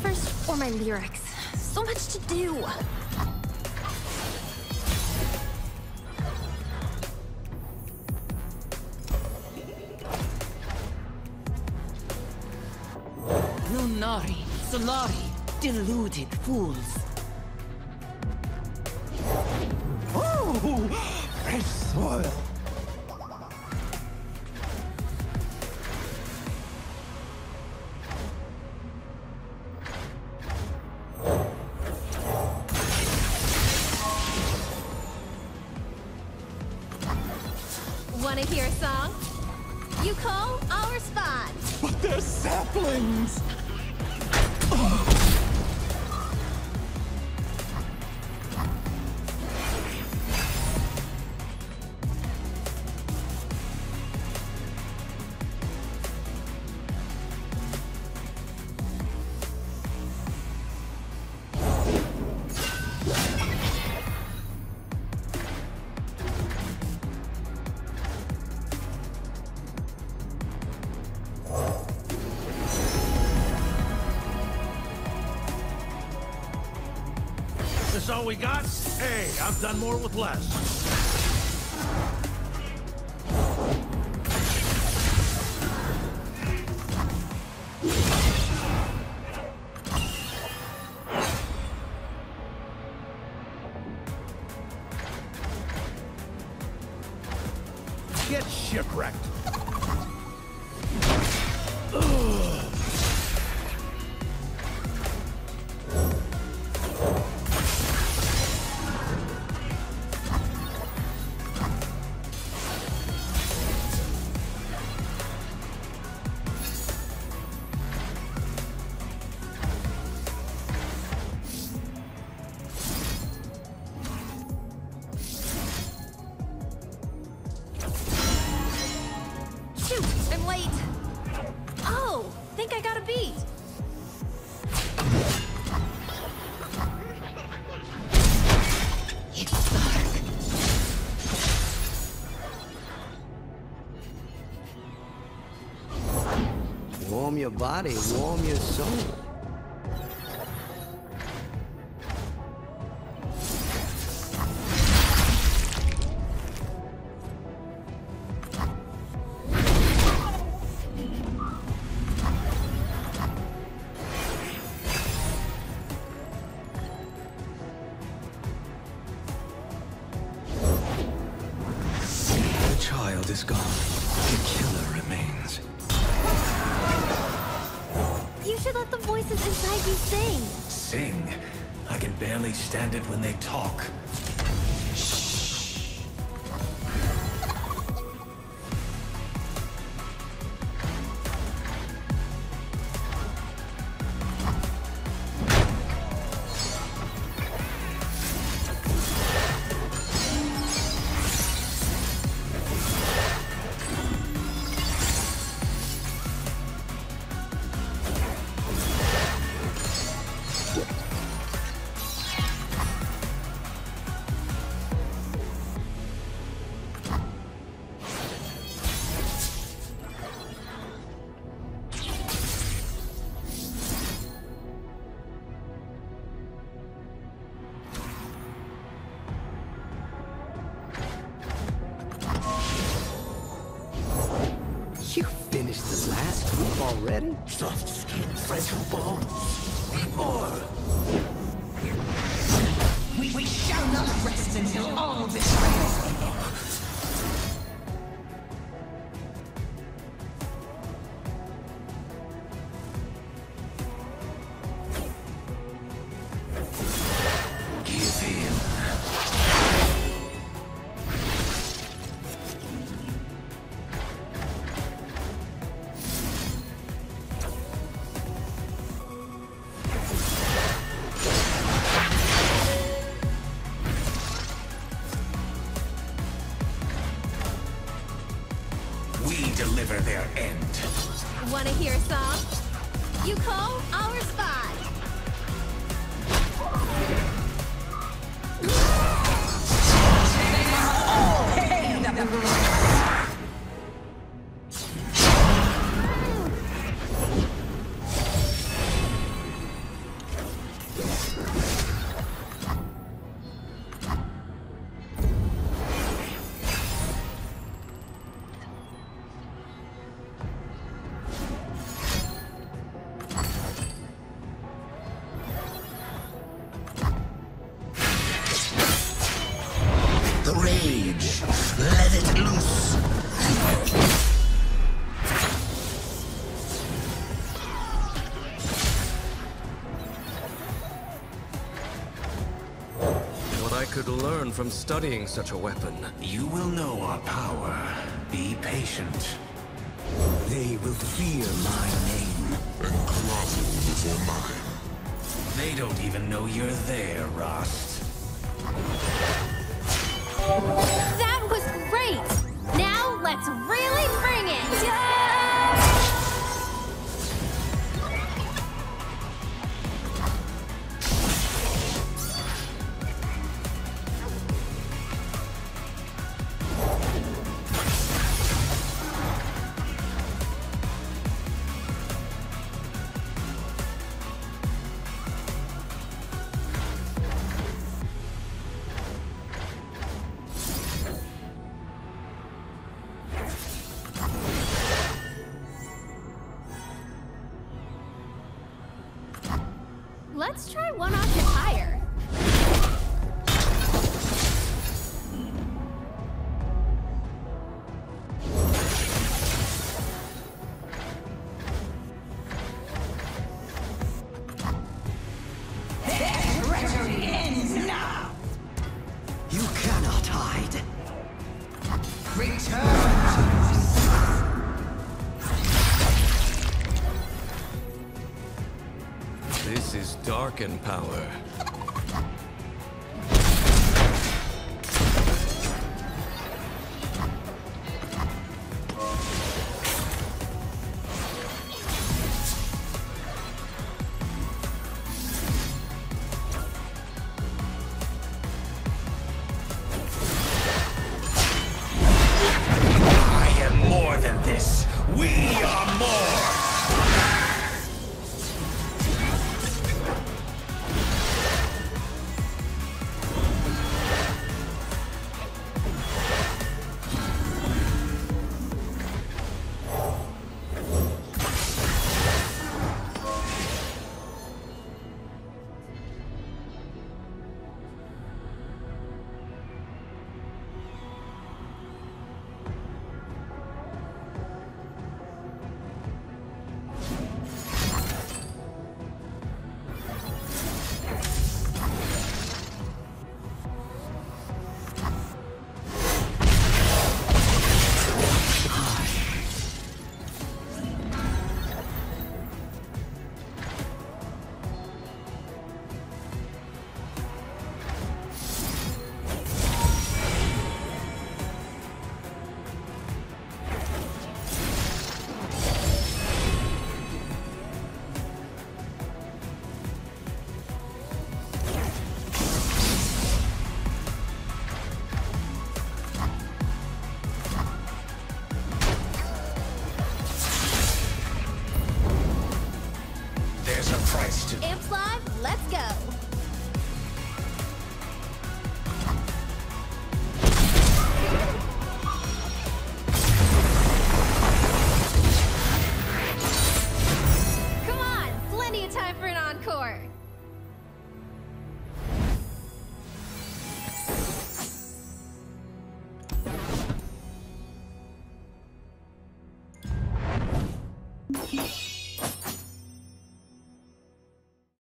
first or my lyrics? So much to do. Lunari, Solari, deluded fools. Oh, fresh soil. Wanna hear a song? You call, I'll respond. But they're saplings. This all we got? Hey, I've done more with less. Get shipwrecked. Shoot, I'm late. Oh, think I got a beat. It's dark. Warm your body, warm your soul. The child is gone. The killer remains. You should let the voices inside you sing. Sing. I can barely stand it when they talk. You finished the last group already? Soft skin, fragile bones. Or We shall not rest until all betrayals. give in. We deliver their end. Wanna hear a song? You call, I'll respond. could learn from studying such a weapon. You will know our power. Be patient. They will fear my name. And grovel before mine. They don't even know you're there, Rust. That was great! Now let's really bring it! Let's try one off the tire. Treachery ends now! You cannot hide. Return! This is Darken power. I am more than this. We are more! There's a price to... Amps Live, let's go! Come on, plenty of time for an encore! Return!